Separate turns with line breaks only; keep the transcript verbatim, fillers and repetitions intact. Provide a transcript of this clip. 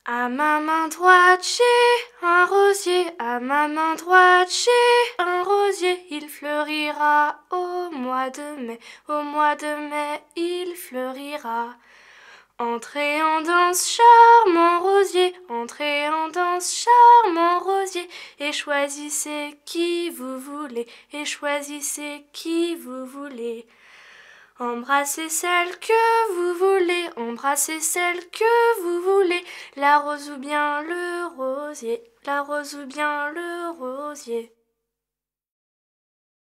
À ma main droite j'ai un rosier, à ma main droite j'ai un rosier, il fleurira au mois de mai, au mois de mai il fleurira. Entrez en danse, charmant rosier, entrez en danse, charmant rosier, et choisissez qui vous voulez, et choisissez qui vous voulez. Embrassez celle que vous voulez, embrassez celle que vous voulez, la rose ou bien le rosier, la rose ou bien le rosier.